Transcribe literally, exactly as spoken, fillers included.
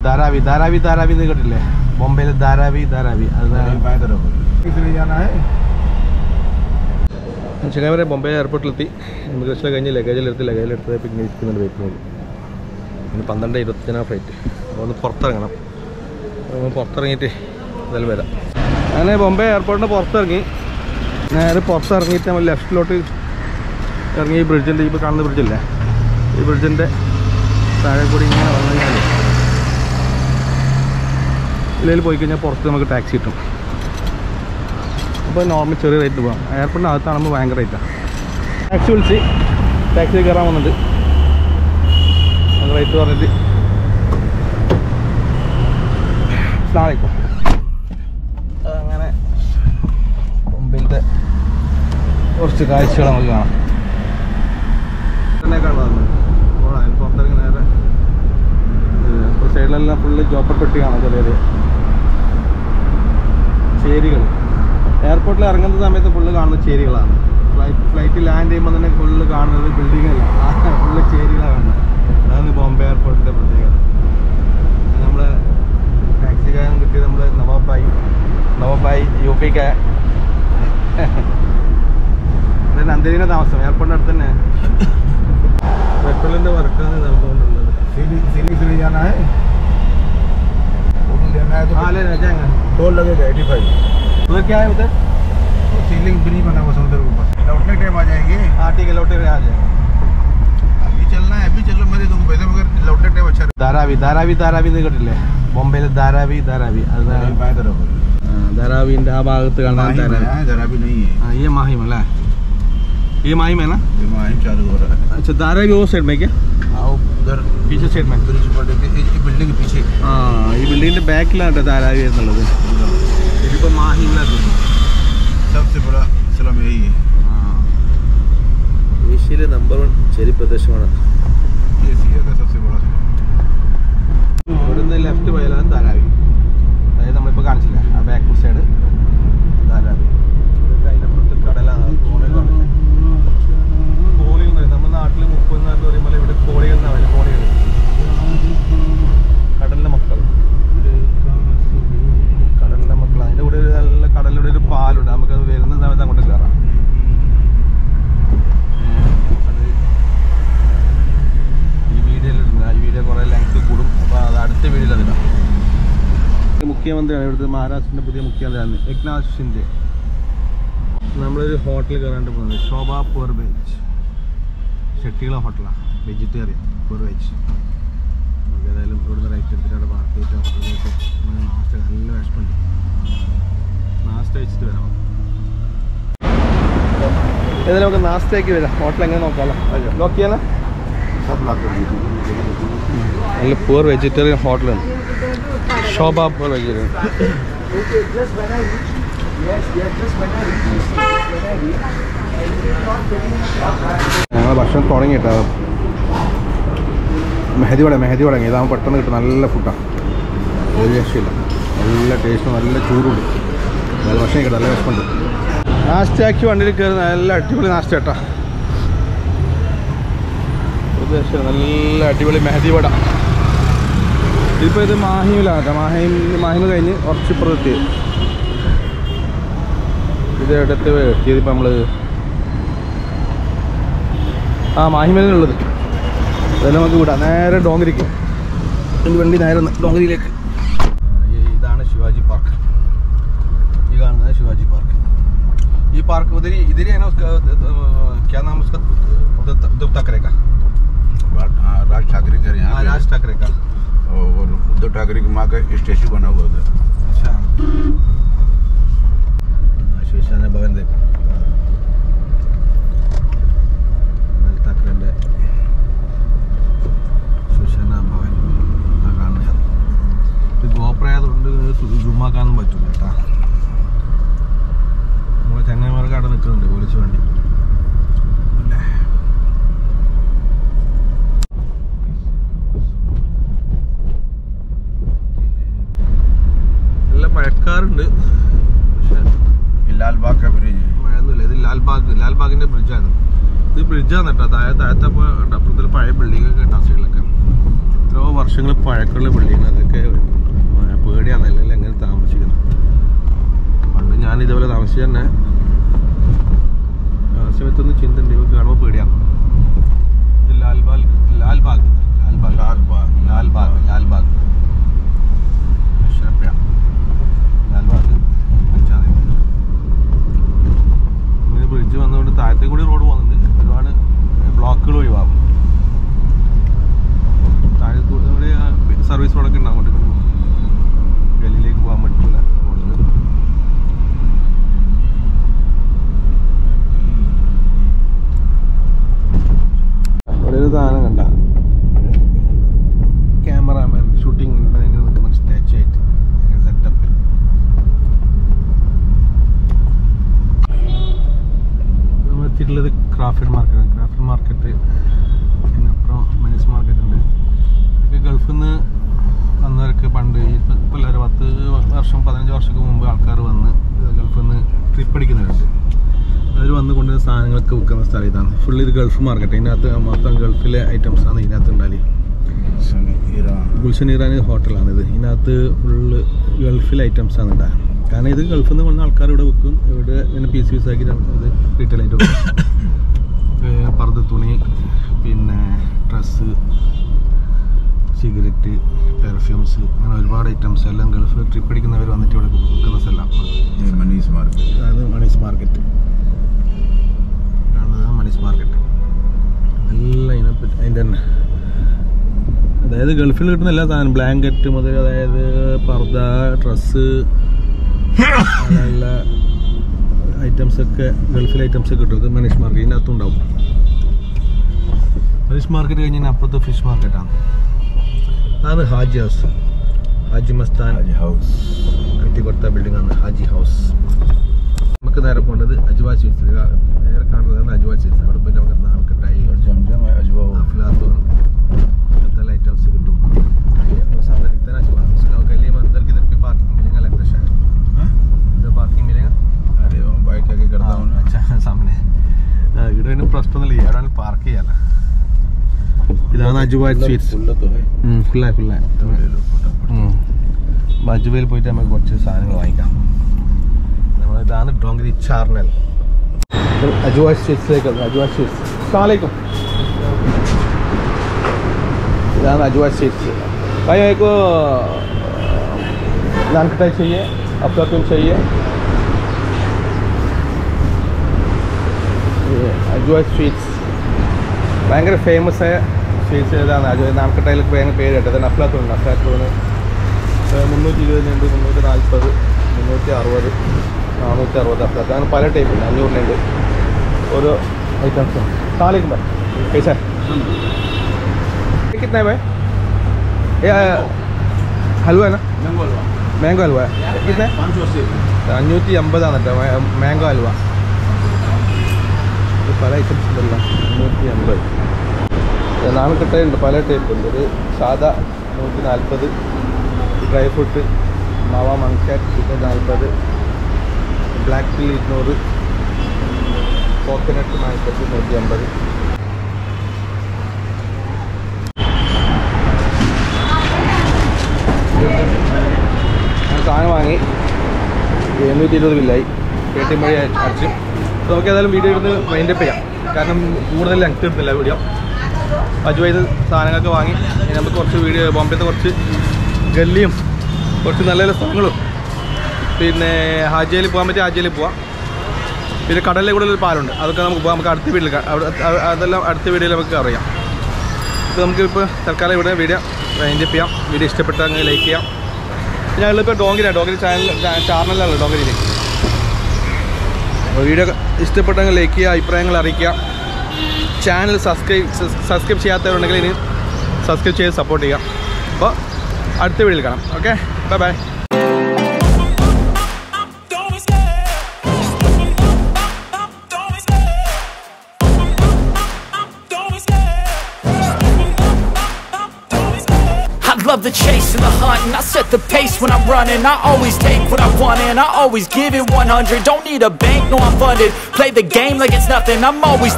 Dharavi, Dharavi, Dharavi ne kotille. Bombay le Dharavi, Dharavi. Isliye jana hai. Chennai Bombay airport letti. Immigration കഴിഞ്ഞ് luggage എടുത്ത് luggage എടുത്ത് പിന്നെ ഇരിക്കുന്നുണ്ട് wait. ഇനി പന്ത്രണ്ട് ഇരുപത്തിനാ ഫ്ലൈറ്റ്. ഒന്ന് പുറത്തിറങ്ങണം. ഒന്ന് പുറത്തിറങ്ങിയിട്ട് ഇതെല്ലാം വരാം. അങ്ങനെ ബോംബെ എയർപോർട്ടിന് പുറത്തിറങ്ങി നേരെ പുറത്തിറങ്ങിയിട്ട് നമ്മൾ ലെഫ്റ്റിലോട്ട് ഇറങ്ങി ഈ ബ്രിഡ്ജിൻ്റെ ഇപ്പോൾ കാണുന്ന ബ്രിഡ്ജില്ലേ ഈ ബ്രിഡ്ജിൻ്റെ താഴെ കൂടി ഇങ്ങനെ വന്നു കഴിഞ്ഞാൽ ഇതിൽ പോയി കഴിഞ്ഞാൽ പുറത്ത് നമുക്ക് ടാക്സി കിട്ടും. അപ്പോൾ നോർമൽ ചെറിയ റേറ്റ് പോകാം. എയർപോർട്ടിന് അകത്താകുമ്പോൾ ഭയങ്കര റേറ്റാണ്. ടാക്സി വിളിച്ച് ടാക്സി കയറാൻ വന്നിട്ട് അത് റേറ്റ് പറഞ്ഞിട്ട് സ്ലാമലൈക്കും. അങ്ങനെ മുമ്പിലത്തെ കുറച്ച് കാഴ്ചകൾ നമുക്ക് കാണാം. തന്നെ കാണുന്നത് അതിന് പുറത്തിറങ്ങി നേരെ ഇപ്പോൾ സൈഡിലെല്ലാം ഫുള്ള് ജോപ്പപ്പെട്ടി കാണാം. ചെറിയത് ചേരികൾ എയർപോർട്ടിൽ ഇറങ്ങുന്ന സമയത്ത് ഫുള്ള് കാണുന്ന ചേരികളാണ്. ഫ്ലൈറ്റ് ഫ്ലൈറ്റ് ലാൻഡ് ചെയ്യുമ്പോൾ തന്നെ ഫുള്ള് കാണുന്നത് ബിൽഡിങ്ങല്ല, ഫുള്ള് ചേരികളാണ് കാണുന്നത്. അതാണ് ബോംബെ എയർപോർട്ടിൻ്റെ പ്രത്യേകത. നമ്മൾ ടാക്സിക്കാരൻ കിട്ടിയത് നമ്മൾ നവാബായി നവാബായി യു പിക്ക് നന്ദിനിയുടെ താമസം എയർപോർട്ടിൻ്റെ അടുത്ത് തന്നെ. പെട്രോളിൻ്റെ വർക്കാണ് നടന്നുകൊണ്ടുള്ളത്. टोल लगेगा एटी फाइव. उधर क्या है उधर सीलिंग ब्रिज बना हुआ समुद्र के ऊपर. लौटने टाइम आ जाएंगे. हाँ ठीक है लौटने आ जाएंगे. अभी चलना है अभी चलो मैं दे दूँगा पैसे मगर लौटने टाइम अच्छा. धारावी धारावी धारावी ने कटिले बॉम्बे ले धारावी धारावी धारावीൻ്റെ ആ ഭാഗത്ത് കാണാൻ धारावी नहीं है. हाँ ये माहिम है. ये माहिम है ना. ये माहिम चालू हो रहा है. अच्छा धारावी वो साइड में क्या? हाँ उधर पीछे साइड में बिल्डिंग के पीछे. हाँ ये बिल्डिंग बैकिലാണ് धारावी എന്നുള്ളത്. ഇതിപ്പോൾ മാഹിമിലാണ്. सबसे बड़ा स्लम यही है. हाँ ഏഷ്യയിലെ നമ്പർ വൺ ചെരി പ്രദേശമാണ്. ഏഷ്യ का सबसे बड़ा ഇവിടുന്ന് ലെഫ്റ്റ് പോയാലാണ് ധാരാവി. അതായത് നമ്മളിപ്പോൾ കാണിച്ചില്ല ആ ബാക്ക് സൈഡ് ധാരാവി. അതിനപ്പുറത്ത് കടലാണ്. കോളികൾ നമ്മുടെ നാട്ടിൽ മുപ്പത് നാട്ടിൽ പറയുമ്പോൾ ഇവിടെ കോളികൾ എന്നാവില്ല. കോളികൾ കടലിൻ്റെ മക്കൾ കടലിൻ്റെ മക്കൾ. അതിൻ്റെ കൂടെ ഒരു നല്ല കടലിലൂടെ ഒരു പാലുണ്ട്. നമുക്കത് വരുന്ന സമയത്ത് അങ്ങോട്ട് കയറാം. അത് ഈ വീഡിയോയിലിടുന്നത്. ഈ വീഡിയോ കുറേ ലെങ്ത് കൂടും. അപ്പോൾ അത് അടുത്ത വീഡിയോയിൽ അതിടാം. മുഖ്യമന്ത്രിയാണ് ഇവിടുത്തെ മഹാരാഷ്ട്രൻ്റെ പുതിയ മുഖ്യമന്ത്രിയാണ് ഏക്നാഥ് ഷിൻഡെ. നമ്മളൊരു ഹോട്ടലിൽ കയറാണ്ട് പോകുന്നത് ശോഭ പൂർ വെജ് ഷെട്ടികളെ ഹോട്ടലാണ്. Vegetarian pure veg. നമുക്ക് ഏതായാലും ഇവിടുന്ന് റൈറ്റ് എടുത്തിട്ട് അവിടെ പാർക്ക് ചെയ്തിട്ട് ഹോട്ടലിലേക്ക് നാസ്ത നല്ല വിഷമുണ്ട്. നാസ്ത വെച്ചിട്ട് വരാം. ഏതായാലും നമുക്ക് നാസ്തയ്ക്ക് വരാം. ഹോട്ടൽ എങ്ങനെ നോക്കാമല്ലോ. ലോക്ക് ചെയ്യാനാ നല്ല പൂർ വെജിറ്റേറിയൻ ഹോട്ടലാണ് ശോഭ പൂർ വെജിറ്റേറിയൻ. ഞങ്ങൾ ഭക്ഷണം തുടങ്ങിയിട്ടാ. മെഹദി വട മെഹദി വടങ്ങി ഇതാകുമ്പോൾ പെട്ടെന്ന് കിട്ടും. നല്ല ഫുഡാണ്. ഒരു രക്ഷയില്ല. നല്ല ടേസ്റ്റ് നല്ല ചൂടുണ്ട്. നല്ല ഭക്ഷണം കിട്ടും. നല്ല വിഷമുണ്ട്. നാസ്തയാക്കി വണ്ടിയിൽ കയറി നല്ല അടിപൊളി നാസ്ത കേട്ടാ. ഒരു രക്ഷ നല്ല അടിപൊളി മെഹദി വട. ഇതിപ്പോൾ ഇത് മാഹിമിലാണ് കേട്ടോ. മാഹിം മാഹിമ കഴിഞ്ഞ് കുറച്ച് ഇപ്പുറത്ത് ഇത് ഇടത്ത് എത്തിയതിപ്പോൾ നമ്മൾ ആ മാഹിമേലുള്ളത്. അതെല്ലാം നമുക്ക് വിടാം. നേരെ ഡോങ്കരിക്ക് ഈ വണ്ടി നേരെ ഡോങ്കരിയിലേക്ക്. ഇതാണ് ശിവാജി പാർക്ക്. ഈ കാണുന്നത് ശിവാജി പാർക്ക്. ഈ പാർക്ക് उधर इधर है ना उसका क्या नाम उसका उद्धव ठाकरे का. राज ठाकरे का यहाँ राज ठाकरे का और उद्धव ठाकरे की माँ का स्टैचू बना हुआ उधर. अच्छा शिवसेना भवन देखो. ठाकरे शिवसेना भवन കാണുന്നത്. ഇത് ഗോപ്രയായതുകൊണ്ട് ജുമാക്കാനൊന്നും പറ്റില്ല കേട്ടാ. നമ്മളെ ചങ്ങന്മാർക്ക് അവിടെ നിൽക്കുന്നുണ്ട് പോലീസ് വണ്ടി. നല്ല മഴക്കാറുണ്ട്. പക്ഷേ ലാൽബാഗ് മഴയൊന്നുമില്ല. ഇത് ലാൽബാഗ് ലാൽബാഗിൻ്റെ ബ്രിഡ്ജാണ്. ഇത് ബ്രിഡ്ജാണ് കേട്ടോ. താഴെ താഴത്തെ അപ്പോൾ അപ്പുറത്തിൽ പഴയ ബിൽഡിങ്ങൊക്കെ കേട്ടോ. സൈഡിലൊക്കെ എത്രയോ വർഷങ്ങൾ പഴക്കമുള്ള ബിൽഡിങ്. അതൊക്കെ തന്നെ ആ സമയത്തൊന്നും ചിന്ത ഉണ്ട് ഇവർക്ക് കാണുമ്പോൾ പേടിയാണ്. ഇത് ലാൽബാഗ് ലാൽബാഗ് ലാൽബാഗ് ലാൽബാഗ് ലാൽബാഗ് ലാൽബാഗ് ലാൽബാഗ് ഇങ്ങനെ ബ്രിഡ്ജ് വന്നുകൊണ്ട് താഴത്തേക്ക് കൂടി റോഡ് പോകുന്നുണ്ട്. ഒരുപാട് ബ്ലോക്കുകൾ ഒഴിവാകും. താഴെ കൂടി സർവീസ് റോഡൊക്കെ ഉണ്ടാകും. അങ്ങോട്ട് ഗലിയിലേക്ക് പോകാൻ പറ്റില്ല റോഡുകൾ. ഇവിടെ ഒരു സാധനം കണ്ട ക്യാമറാമാൻ ഷൂട്ടിംഗ് നിൽക്കുന്ന സ്റ്റാച്ചു ആയിട്ട് സെറ്റപ്പിൽ. നമ്മൾ എത്തിയിട്ടുള്ളത് ക്രാഫ്റ്റ് മാർക്കറ്റ്. ക്രാഫ്റ്റ് മാർക്കറ്റ് അതിനപ്പുറം മനീസ് മാർക്കറ്റ് ഉണ്ട്. ഇതൊക്കെ ഗൾഫിൽ നിന്ന് വന്നവർക്ക് പണ്ട് ഇപ്പോൾ എല്ലാവരും പത്ത് വർഷം പതിനഞ്ച് വർഷങ്ങൾക്ക് മുമ്പ് ആൾക്കാർ വന്ന് ഗൾഫിൽ നിന്ന് ട്രിപ്പ് അടിക്കുന്നവരുണ്ട്. അവർ വന്ന് കൊണ്ടുവരുന്ന സാധനങ്ങളൊക്കെ വിൽക്കുന്ന സ്ഥലം ഇതാണ്. ഫുള്ള് ഇത് ഗൾഫ് മാർക്കറ്റ്. ഇതിനകത്ത് മൊത്തം ഗൾഫിലെ ഐറ്റംസാണ് ഇതിനകത്ത് ഉണ്ടായി. ഗുൽഷൻ ഇറാനി ഹോട്ടലാണിത്. ഇതിനകത്ത് ഫുള്ള് ഗൾഫിലെ ഐറ്റംസാണ് ഉണ്ടാകുക. കാരണം ഇത് ഗൾഫിൽ നിന്ന് വന്ന ആൾക്കാർ ഇവിടെ വിൽക്കും. ഇവിടെ ഇങ്ങനെ പീസ് പീസ് ആക്കി ഇത് റീറ്റെയിൽ ആയിട്ട് വിൽക്കും. പർദ്ദ തുണി, പിന്നെ ഡ്രസ്സ്, സിഗരറ്റ്, പെർഫ്യൂംസ്, അങ്ങനെ ഒരുപാട് ഐറ്റംസ് എല്ലാം ഗൾഫ് ട്രിപ്പ് അടിക്കുന്നവർ വന്നിട്ട് ഇവിടെ വിൽക്കുന്ന സ്ഥലമാണ് മനീസ് മാർക്കറ്റ്. അതായത് മനീസ് മാർക്കറ്റ് ആണ് മനീസ് മാർക്കറ്റ്. എല്ലാം ഇതിനെപ്പറ്റി അതിൻ്റെ തന്നെ, അതായത് ഗൾഫിൽ കിട്ടുന്ന എല്ലാ സാധനം, ബ്ലാങ്കറ്റ് മുതൽ അതായത് പർദ്ദ, ഡ്രസ്സ്, അങ്ങനെയുള്ള ഐറ്റംസൊക്കെ ഗൾഫിലെ ഐറ്റംസൊക്കെ കിട്ടും. ഇത് മനീഷ് മാർക്കറ്റ് ഇതിനകത്തും ഉണ്ടാവും. മനീഷ് മാർക്കറ്റ് കഴിഞ്ഞാൽ അപ്പുറത്ത് ഫിഷ് മാർക്കറ്റാണ്. അതാണ് ഹാജി ഹൗസ്. ഹാജി മസ്താൻ ഹൗസ് കെട്ടിപ്പുറത്ത ബിൽഡിംഗ് ആണ് ഹാജി ഹൗസ്. നമുക്ക് നേരെ പോകേണ്ടത് അജ്വാ സ്വീറ്റ്സ്. നേരെ കാണുന്നതാണ് അജ്വാ സ്വീറ്റ്സ്. അവിടെ പോയിട്ട് നമുക്ക് നാൽക്കെട്ടായി അഫ്ലാത്തൂൺ അങ്ങനത്തെ ഐറ്റംസ് കിട്ടും. सामने दिखता है ना अजवा, उसका गली में अंदर की तरफ भी पार्किंग मिलेगा लगता है शायद. इधर पार्किंग मिलेगा. अरे वो बाइक आगे करता हूँ ना. अच्छा सामने ഇവിടെ ഇതിന് പ്രശ്നമൊന്നുമില്ല. അവിടെ പാർക്ക് ചെയ്യാല. ഇതാണ് അജ്വാ സ്വീറ്റ്സ്. ഫുള്ളായി ഫുള്ളായി അജ്വയിൽ പോയിട്ട് നമുക്ക് കുറച്ച് സാധനങ്ങൾ വാങ്ങിക്കാം. നമ്മൾ ഇതാണ് ഡോങ്കരി ചാർണൽ. അജ്വാ സ്വീറ്റ്സിലേക്ക് അജ്വാ സ്വീറ്റ്സ്. അസ്സലാമു इधर अजवा स्वीट्स. भाई मेरे को नान खटाई चाहिए, अफलातून चाहिए. ये अजवा स्वीट्स ഭയങ്കര ഫേമസ് ആയ സ്വീറ്റ്സ് ഏതാണ്? അജുവ നാൻ കട്ടായിലൊക്കെ ഭയങ്കര പേര് കേട്ടത്. അഫ്ലാത്തൂൺ അഫ്ലാത്തൂൺ മുന്നൂറ്റി ഇരുപതിനുണ്ട്, മുന്നൂറ്റി നാൽപ്പത്, മുന്നൂറ്റി അറുപത്, നാനൂറ്റി അറുപത് അഫ്ലാത്തൂൺ. അങ്ങനെ പല ടൈപ്പുണ്ട്. അഞ്ഞൂറിനുണ്ട് ഓരോ ഐറ്റംസും. സാലിക്കും भाई कैसा है? कितना है भाई? ये हलवा है ना? मैंगो हलवा. मैंगो हलवा है कितना है? पाँच सौ अस्सी. അഞ്ഞൂറ്റി അമ്പതാണ് കേട്ടോ മാംഗോ ഹൽവ. പല ഐറ്റംസ് ഉണ്ടല്ലോ. അഞ്ഞൂറ്റി അമ്പത്. നാളെ കിട്ടാറുണ്ട് പല ടൈപ്പ് ഉണ്ട്. ഒരു സാധാ നൂറ്റി നാൽപ്പത്, ഡ്രൈ ഫ്രൂട്ട് മാവ മങ്കാറ്റ് ചിക്കൻ നാൽപ്പത്, ബ്ലാക്ക് ടീ ഇരുന്നൂറ്, കോക്കനട്ട് നാൽപ്പത്തി നൂറ്റി അമ്പത്. ഞാൻ സാധനം വാങ്ങി എണ്ണൂറ്റി ഇരുപത് ബില്ലായി. പേ ടി എം വഴി അടച്ചു. അപ്പോൾ നമുക്ക് ഏതായാലും വീഡിയോ എടുത്ത് മൈൻഡപ്പ് ചെയ്യാം. കാരണം കൂടുതൽ ലെങ്ത് എടുത്തില്ല വീഡിയോ. അജുവൈത് സാധനങ്ങളൊക്കെ വാങ്ങി നമുക്ക് കുറച്ച് വീഡിയോ ബോംബെത്തെ കുറച്ച് ഗല്ലിയും കുറച്ച് നല്ല നല്ല സ്ഥലങ്ങളും പിന്നെ ഹാജിയിൽ പോകാൻ പറ്റിയ ഹാജിയിൽ പോവാം. പിന്നെ കടലിലെ കൂടെ ഒരു പാലുണ്ട്, അതൊക്കെ നമുക്ക് പോകാം. നമുക്ക് അടുത്ത വീട്ടിൽ അതെല്ലാം അടുത്ത വീഡിയോയിൽ നമുക്ക് അറിയാം. അപ്പോൾ നമുക്കിപ്പോൾ തൽക്കാലം ഇവിടെ വീഡിയോ മൈൻഡപ്പ് ചെയ്യാം. വീഡിയോ ഇഷ്ടപ്പെട്ടാൽ ലൈക്ക് ചെയ്യാം. ഞങ്ങളിപ്പോൾ ഡോങ്കിലാണ് ഡോങ്കരി ചാനൽ ചാനലാണ് ഡോങ്കരിയിൽ. അപ്പോൾ വീഡിയോ ഇഷ്ടപ്പെട്ടെങ്കിൽ ലൈക്ക് ചെയ്യുക, അഭിപ്രായങ്ങൾ അറിയിക്കുക. ചാനൽ സബ്സ്ക്രൈബ് സബ്സ്ക്രൈബ് ചെയ്യാത്തവരുണ്ടെങ്കിൽ ഇനി സബ്സ്ക്രൈബ് ചെയ്ത് സപ്പോർട്ട് ചെയ്യുക. അപ്പോൾ അടുത്ത വീഡിയോയിൽ കാണാം. Okay, bye bye. Love the chase and the hunt, and I set the pace when I'm running. I always take what I want and I always give it one hundred. Don't need a bank, no I'm funded. Play the game like it's nothing. I'm always